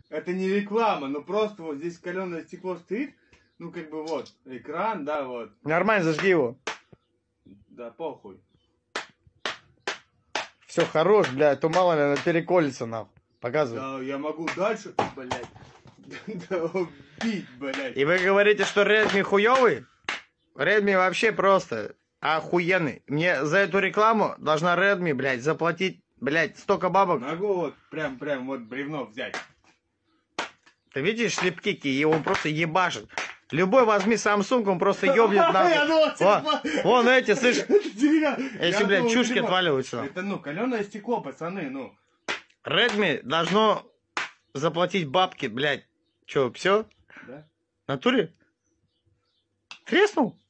Это не реклама, но просто вот здесь каленое стекло стоит. Ну, как бы вот, экран, да, вот. Нормально, зажги его. Да, похуй. Все, хорош, блядь, а то мало ли она переколется, нахуй. Показывай. Да, я могу дальше, блядь, да, убить, блядь. И вы говорите, что Redmi хуёвый? Redmi вообще просто охуенный. Мне за эту рекламу должна Redmi, блядь, заплатить, блядь, столько бабок. Могу вот прям вот бревно взять. Ты видишь слепкики, его он просто ебашит. Любой возьми Samsung, он просто ёбнет нахуй. Вон эти, слышь, если, блядь, чушки отваливаются. Это, ну, каленое стекло, пацаны, ну. Redmi должно заплатить бабки, блядь. Чё, все? Да? В натуре? Треснул?